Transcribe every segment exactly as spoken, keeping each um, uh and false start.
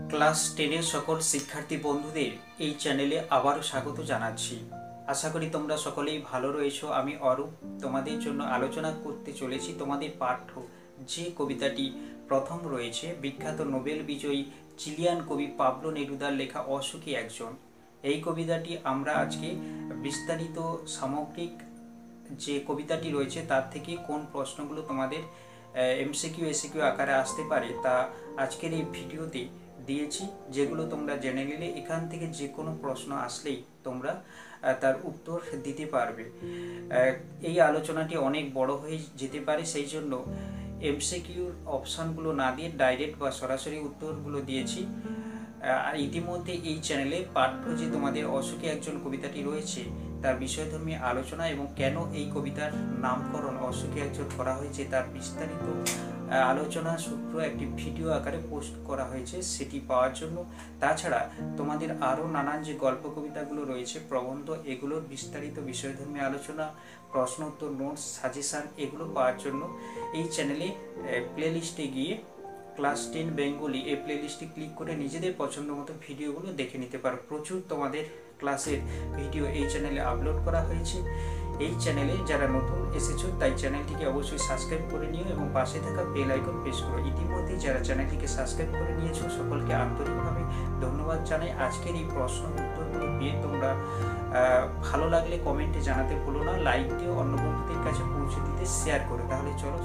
Class টেনের সকল শিক্ষার্থী বন্ধুদের এই চ্যানেলে আবারও স্বাগত জানাচ্ছি। আশা করি তোমরা সকলেই ভালো রয়েছো। আমি অরূপ তোমাদের জন্য আলোচনা করতে চলেছি তোমাদের পাঠ্য যে কবিতাটি প্রথম রয়েছে বিখ্যাত নোবেল বিজয়ী চিলিয়ান কবি পাবলো নেরুদার লেখা অসুখী একজন। এই কবিতাটি আমরা আজকে বিস্তারিত সামগ্রিক যে কবিতাটি রয়েছে তার থেকে কোন প্রশ্নগুলো তোমাদের এমসিকিউ এসিকিউ আকারে আসতে পারে তা আজকের এই ভিডিওতে দিয়েছি, যেগুলো তোমরা জেনে নিলে এখান থেকে যে কোনো প্রশ্ন আসলেই তোমরা তার উত্তর দিতে পারবে। এই আলোচনাটি অনেক বড় হয়ে যেতে পারে, সেই জন্য এমসিকিউর অপশানগুলো না দিয়ে ডাইরেক্ট বা সরাসরি উত্তরগুলো দিয়েছি। আর ইতিমধ্যে এই চ্যানেলে পাঠ্য যে তোমাদের অসুখী একজন কবিতাটি রয়েছে তার বিষয়ধর্মী আলোচনা এবং কেন এই কবিতার নামকরণ অসুখী একজন করা হয়েছে তার বিস্তারিত আলোচনা সূত্র একটি ভিডিও আকারে পোস্ট করা হয়েছে, সেটি পাওয়ার জন্য। তাছাড়া তোমাদের আরও নানান যে গল্প কবিতাগুলো রয়েছে, প্রবন্ধ, এগুলোর বিস্তারিত বিষয়ধর্মী আলোচনা, প্রশ্ন উত্তর, নোটস, সাজেশান এগুলো পাওয়ার জন্য এই চ্যানেলে প্লেলিস্টে গিয়ে ক্লাস টেন বেঙ্গলি এই প্লেলিস্টে ক্লিক করে নিজেদের পছন্দ মতো ভিডিওগুলো দেখে নিতে পারো। প্রচুর তোমাদের ক্লাসের ভিডিও এই চ্যানেলে আপলোড করা হয়েছে। এই চ্যানেলে যারা নতুন এসেছো তাই চ্যানেলটিকে অবশ্যই সাবস্ক্রাইব করে নিও এবং পাশে থাকা বেল আইকন প্রেস করো। ইতিমধ্যে যারা চ্যানেলটিকে সাবস্ক্রাইব করে নিয়েছো সকলকে আন্তরিকভাবে ধন্যবাদ জানাই। আজকের এই প্রশ্ন উত্তরগুলো পেয়ে তোমরা ভালো লাগলে কমেন্টে জানাতে ভুলো না, লাইক দিও, অন্য বন্ধুদের কাছে পৌঁছে দিতে শেয়ার করো। তাহলে চলো,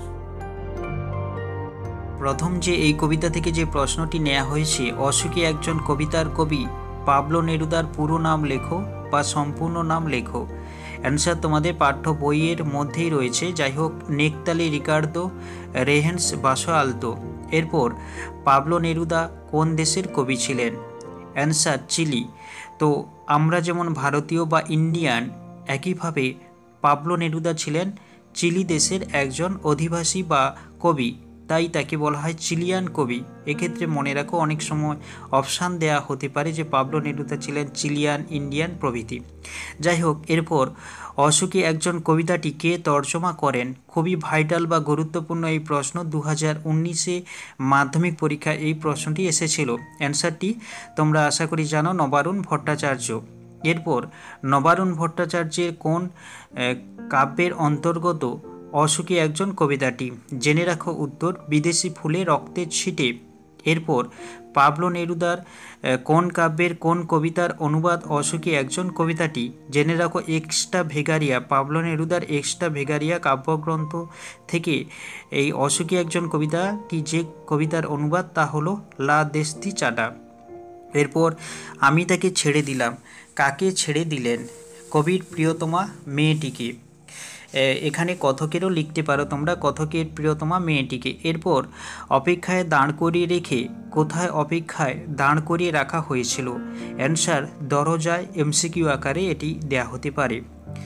প্রথম যে এই কবিতা থেকে যে প্রশ্নটি নেওয়া হয়েছে, অসুখী একজন কবিতার কবি পাবলো নেরুদার পুরো নাম লেখো বা সম্পূর্ণ নাম লেখো। অ্যান্সার তোমাদের পাঠ্য বইয়ের মধ্যেই রয়েছে। যাই হোক, নেকতালি রিকার্দো রেহেন্স বাসো আলতো। এরপর পাবলো নেরুদা কোন দেশের কবি ছিলেন? Answer Chile. তো আমরা যেমন ভারতীয় বা ইন্ডিয়ান, একইভাবে পাবলো নেরুদা ছিলেন চিলি দেশের একজন অধিবাসী বা কবি, তাই তাকে বলা হয় চিলিয়ান কবি। এক্ষেত্রে মনে রাখো অনেক সময় অপশান দেয়া হতে পারে যে পাবলো নেরুদা ছিলেন চিলিয়ান, ইন্ডিয়ান প্রভৃতি। যাই হোক, এরপর অসুখী একজন কবিতাটি কে তর্জমা করেন? খুবই ভাইটাল বা গুরুত্বপূর্ণ এই প্রশ্ন। দু হাজার উনিশে মাধ্যমিক পরীক্ষায় এই প্রশ্নটি এসেছিল। অ্যান্সারটি তোমরা আশা করি জানো, নবারুণ ভট্টাচার্য। এরপর নবারুণ ভট্টাচার্যের কোন কাব্যের অন্তর্গত অসুখী একজন কবিতাটি? জেনে রাখো উত্তর, বিদেশি ফুলে রক্তের ছিটে। এরপর পাবলো নেরুদার কোন কাব্যের কোন কবিতার অনুবাদ অসুখী একজন কবিতাটি? জেনে রাখো এক্সট্রা ভেগারিয়া। পাবলো নেরুদার এক্সট্রা ভেগারিয়া কাব্যগ্রন্থ থেকে এই অসুখী একজন কবিতাটি যে কবিতার অনুবাদ তা হলো লা দেস্তি চাটা। এরপর আমি তাকে ছেড়ে দিলাম কাকে ছেড়ে দিলেন? কবির প্রিয়তমা মেয়েটিকে। এখানে কথকেরও লিখতে পারো তোমরা, কথকের প্রিয়তমা মেয়েটিকে। এরপর অপেক্ষায় দাঁড় করিয়ে রেখে কোথায় অপেক্ষায় দাঁড় করিয়ে রাখা হয়েছিল? অ্যান্সার দরজায়। এমসিকিউ আকারে এটি দেয়া হতে পারে।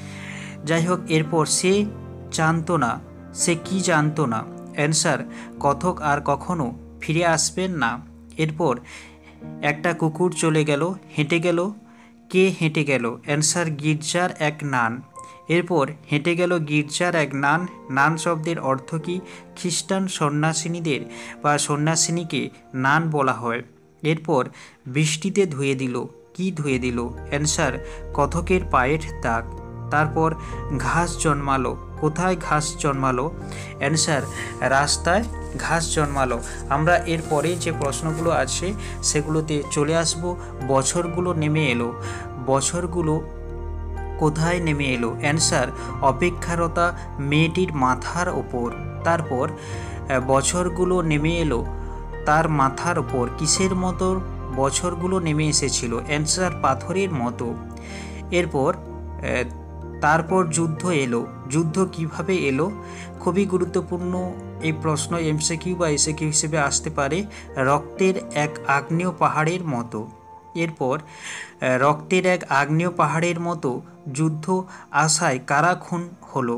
যাই হোক, এরপর সে জানতো না, সে কি জানতো না? অ্যান্সার কথক আর কখনো ফিরে আসবেন না। এরপর একটা কুকুর চলে গেল, হেঁটে গেল, কে হেঁটে গেল? অ্যান্সার গির্জার এক নান। এরপর হেঁটে গেল গির্জার এক নান। নান শব্দের অর্থ কি? খ্রিস্টান সন্ন্যাসিনীদের বা সন্ন্যাসিনীকে নান বলা হয়। এরপর বৃষ্টিতে ধুয়ে দিল, কি ধুয়ে দিল? অ্যান্সার কথকের পায়ের দাগ। তারপর ঘাস জন্মালো, কোথায় ঘাস জন্মালো? অ্যান্সার রাস্তায় ঘাস জন্মালো। আমরা এরপরে যে প্রশ্নগুলো আছে সেগুলোতে চলে আসব। বছরগুলো নেমে এলো, বছরগুলো কোথায় নেমে এলো? অ্যান্সার অপেক্ষারতা মেয়েটির মাথার ওপর। তারপর বছরগুলো নেমে এলো তার মাথার ওপর। কিসের মতো বছরগুলো নেমে এসেছিল? অ্যান্সার পাথরের মতো। এরপর তারপর যুদ্ধ এলো, যুদ্ধ কিভাবে এলো? খুবই গুরুত্বপূর্ণ এই প্রশ্ন, এমসিকিউ বা এসিকিউ হিসেবে আসতে পারে। রক্তের এক আগ্নেয় পাহাড়ের মতো। এরপর রক্তের এক আগ্নেয় পাহাড়ের মতো যুদ্ধ আশায় কারা খুন হলো?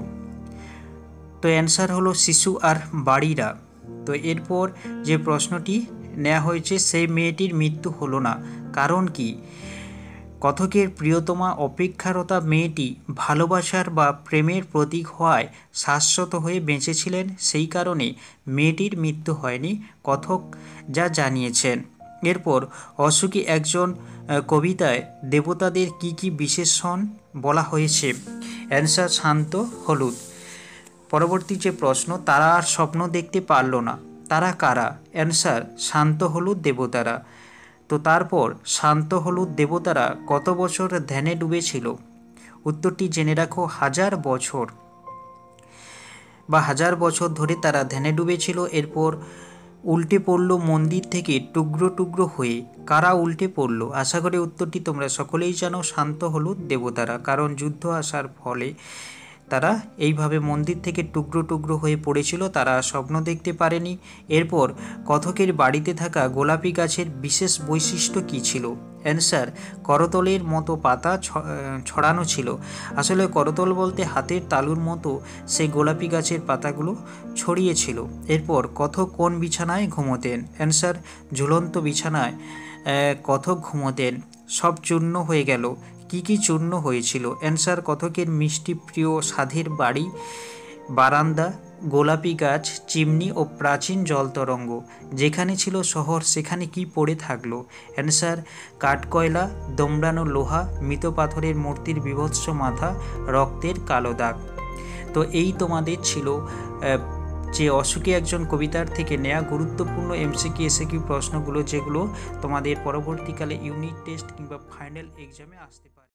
তো অ্যান্সার হলো শিশু আর বাড়িরা। তো এরপর যে প্রশ্নটি নেওয়া হয়েছে, সেই মেয়েটির মৃত্যু হলো না, কারণ কি? কথকের প্রিয়তমা অপেক্ষারতা মেয়েটি ভালোবাসার বা প্রেমের প্রতীক হওয়ায় শাশ্বত হয়ে বেঁচেছিলেন, সেই কারণে মেয়েটির মৃত্যু হয়নি, কথক যা জানিয়েছেন। এরপর অসুখী একজন কবিতায় দেবতাদের কি কি বিশেষণ বলা হয়েছে? অ্যান্সার শান্ত হলুদ। পরবর্তী যে প্রশ্ন, তারা আর স্বপ্ন দেখতে পারল না, তারা কারা? অ্যান্সার শান্ত হলুদ দেবতারা। তো তারপর শান্ত হলুদ দেবতারা কত বছর ধ্যানে ডুবেছিল? উত্তরটি জেনে রাখো, হাজার বছর বা হাজার বছর ধরে তারা ধ্যানে ডুবেছিল। এরপর উল্টে পড়ল মন্দির থেকে টুকরো টুকরো হয়ে, কারা উল্টে পড়ল? আশা করি উত্তরটি তোমরা সকলেই জানো, শান্ত হলুদ দেবতারা। কারণ যুদ্ধ আসার ফলে তারা এইভাবে মন্দির থেকে টুকরো টুকরো হয়ে পড়েছিল, তারা স্বপ্ন দেখতে পারেনি। এরপর কথকের বাড়িতে থাকা গোলাপি গাছের বিশেষ বৈশিষ্ট্য কী ছিল? অ্যান্সার করতলের মতো পাতা ছড়ানো ছিল। আসলে করতল বলতে হাতের তালুর মতো সেই গোলাপি গাছের পাতাগুলো ছড়িয়েছিল। এরপর কথক কোন বিছানায় ঘুমোতেন? অ্যান্সার ঝুলন্ত বিছানায় কথক ঘুমোতেন। সব চূর্ণ হয়ে গেল, কি কি চূর্ণ হয়েছিল? অ্যান্সার কথকের মিষ্টি প্রিয় সাধের বাড়ি, বারান্দা, গোলাপি গাছ, চিমনি ও প্রাচীন জলতরঙ্গ। যেখানে ছিল শহর সেখানে কি পড়ে থাকলো? অ্যান্সার কাঠকয়লা, দমড়ানো লোহা, মৃত পাথরের মূর্তির বিভৎস মাথা, রক্তের কালো দাগ। তো এই তোমাদের ছিল যে অসুখী একজন কবিতার থেকে নেয়া গুরুত্বপূর্ণ এমসিকিউ এসিকিউ প্রশ্নগুলো, যেগুলো তোমাদের পরবর্তীকালে ইউনিট টেস্ট কিংবা ফাইনাল এক্সামে আসতে পারে।